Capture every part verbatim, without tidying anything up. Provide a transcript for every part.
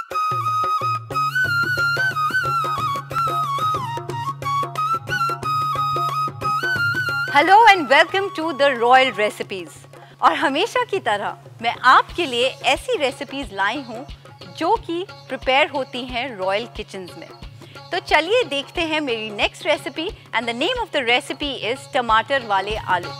Hello and welcome to the Royal Recipes. और हमेशा की तरह मैं आपके लिए ऐसी रेसिपीज लाई हूँ जो कि प्रिपेयर होती हैं रॉयल किचन्स में। तो चलिए देखते हैं मेरी next recipe and the name of the recipe is tamatar wale आलू।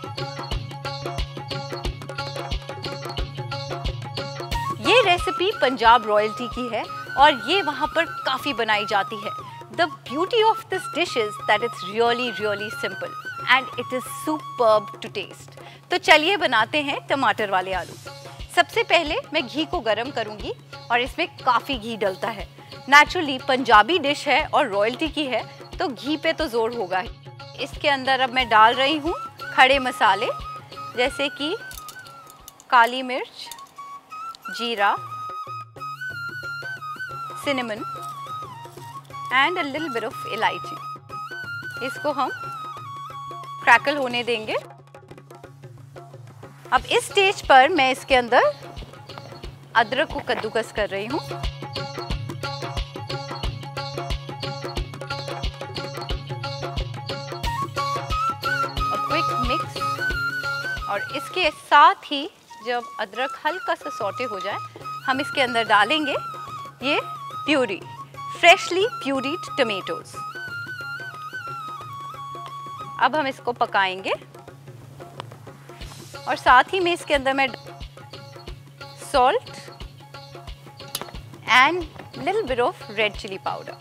ये रेसिपी पंजाब रॉयल्टी की है और ये वहाँ पर काफ़ी बनाई जाती है। The beauty of this dish is that it's really really simple and it is superb to taste. तो चलिए बनाते हैं टमाटर वाले आलू। सबसे पहले मैं घी को गरम करूँगी और इसमें काफ़ी घी डलता है। नेचुरली पंजाबी डिश है और रॉयल्टी की है तो घी पे तो जोर होगा ही। इसके अंदर अब मैं डाल रही हूँ खड़े मसाले जैसे कि काली मिर्च, जीरा, cinnamon and a little bit of elaichi. इसको हम क्रैकल होने देंगे। अब इस स्टेज पर मैं इसके अंदर अदरक को कद्दूकस कर रही हूँ। Quick mix. और इसके साथ ही जब अदरक हल्का सा सौटे हो जाए हम इसके अंदर डालेंगे ये प्यूरी, फ्रेशली प्यूरीड टमेटोज। अब हम इसको पकाएंगे और साथ ही में इसके अंदर मैं salt and little bit of red chilli powder.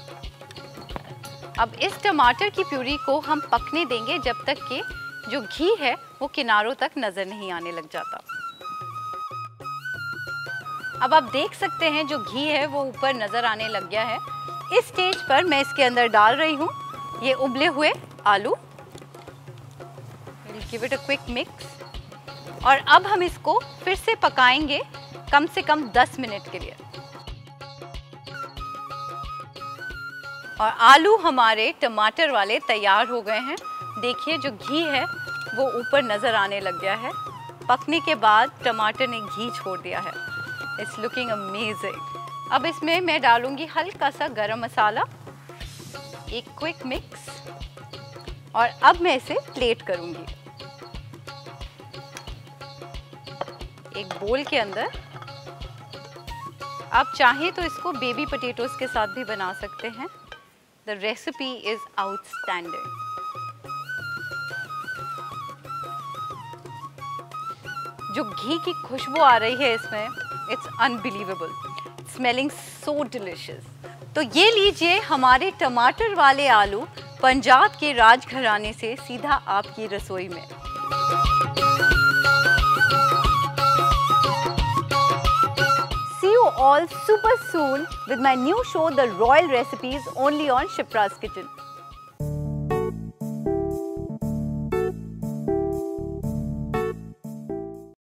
अब इस टमाटर की प्यूरी को हम पकने देंगे जब तक कि जो घी है वो किनारों तक नजर नहीं आने लग जाता। अब आप देख सकते हैं जो घी है वो ऊपर नजर आने लग गया है। इस स्टेज पर मैं इसके अंदर डाल रही हूँ ये उबले हुए आलू। Give it a quick mix और अब हम इसको फिर से पकाएंगे कम से कम दस मिनट के लिए। और आलू हमारे टमाटर वाले तैयार हो गए हैं। देखिए जो घी है वो ऊपर नजर आने लग गया है। पकने के बाद टमाटर ने घी छोड़ दिया है। It's looking amazing. अब इसमें मैं डालूंगी हल्का सा गरम मसाला, एक क्विक मिक्स और अब मैं इसे प्लेट करूंगी एक बोल के अंदर। आप चाहें तो इसको बेबी पोटैटोज के साथ भी बना सकते हैं। The recipe is outstanding. जो घी की खुशबू आ रही है इसमें, it's unbelievable, smelling so delicious. तो ये लीजिए हमारे टमाटर वाले आलू पंजाब के राजघराने से सीधा आपकी रसोई में। See you all super soon with my new show, The Royal Recipes, only on Shipra's Kitchen.